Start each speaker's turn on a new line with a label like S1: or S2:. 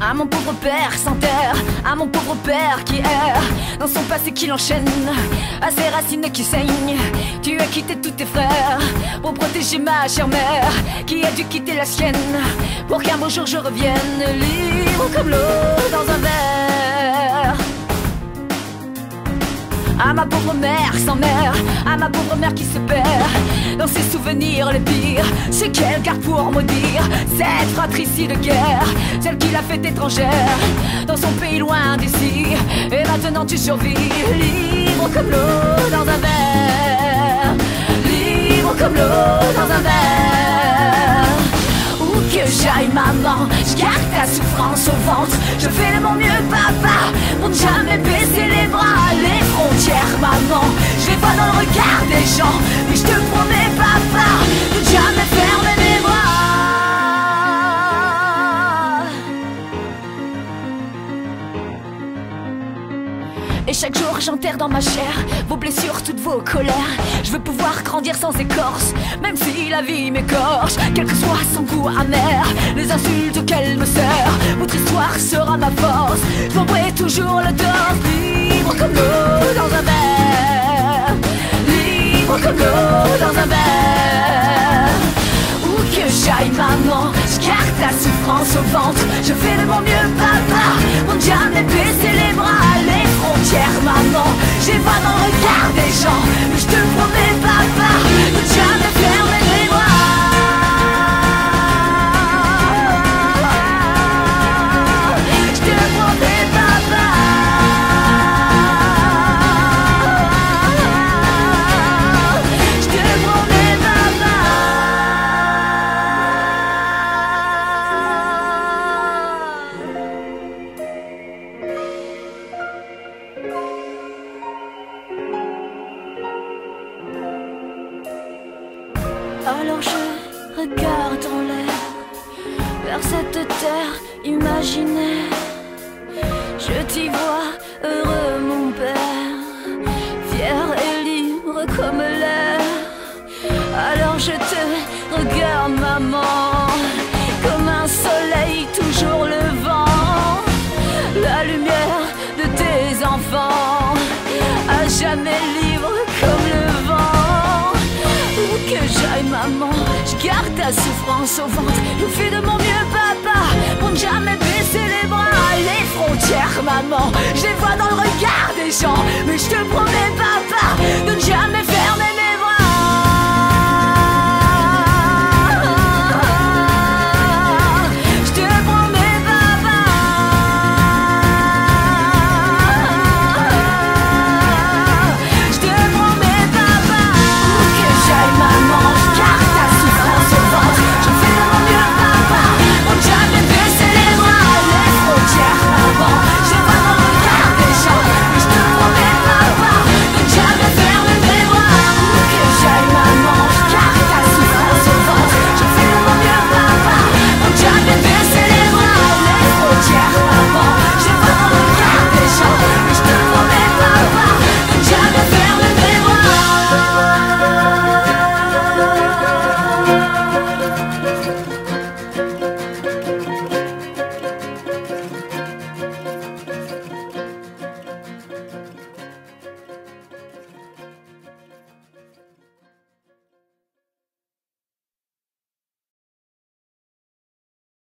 S1: À mon pauvre père sans terre, à mon pauvre père qui erre dans son passé qui l'enchaîne, à ses racines qui saignent. Tu as quitté tous tes frères pour protéger ma chère mère qui a dû quitter la sienne pour qu'un beau jour je revienne libre comme l'eau dans un verre. À ma pauvre mère sans mère, à ma pauvre mère qui se perd dans ses souvenirs les pires, ce qu'elle garde pour maudire cette fratricide de guerre, celle qui l'a fait étrangère dans son pays loin d'ici. Et maintenant tu survis, libre comme l'eau dans un verre, libre comme l'eau dans un verre. Où que j'aille maman, je garde ta souffrance au ventre. Je fais de mon mieux papa pour ne jamais baisser les bras. Les frontières maman, je les vois dans le regard des gens, mais je te promets papa de ne jamais fermer mes bras. Et chaque jour j'enterre dans ma chair vos blessures, toutes vos colères. Je veux pouvoir grandir sans écorce, même si la vie m'écorche. Quel que soit son goût amer, les insultes auxquelles me sert, votre histoire sera ma force. Je m'envoie toujours le torse, libre comme l'eau dans un verre, libre comme l'eau dans un verre. Où que j'aille maman, je garde ta souffrance au ventre. Je fais de mon mieux papa pour ne jamais baisser les bras. Les frontières maman, je les vois dans le regard des gens, mais je te promets papa de ne jamais fermer les bras. Je te promets papa. Je te promets papa. Alors je regarde en l'air, vers cette terre imaginaire. Je t'y vois heureux mon père, fier et libre comme l'air. Alors je te regarde maman, comme un soleil toujours levant, la lumière de tes enfants, à jamais libre comme le vent. Où que j'aille maman, je garde ta souffrance au ventre. Je fais de mon mieux papa pour ne jamais baisser les bras. Les frontières maman, je les vois dans le regard des gens, mais je te promets papa de ne jamais fermer